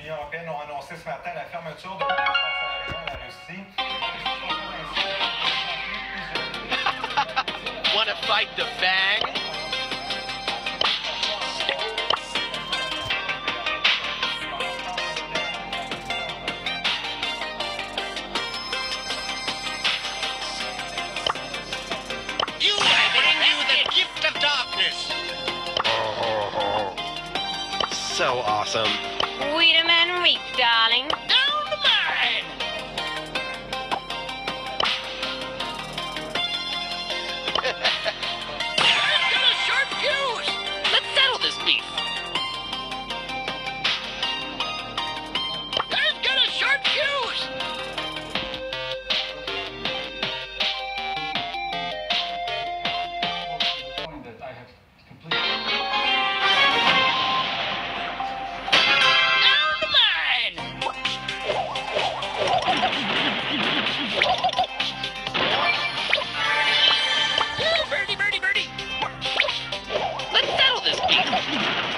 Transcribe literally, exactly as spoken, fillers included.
l'Union européenne ont annoncé ce matin la fermeture de l'espace aérien à la Russie. Wanna fight the Fang? You, I bring you the gift of darkness. So awesome. Wiedemann Reek, darling. Down the mine! I've got a sharp fuse! Let's settle this beef. I've got a sharp fuse! That I have completely. Down the mine! Ooh, birdie, birdie, birdie! Let's settle this beef.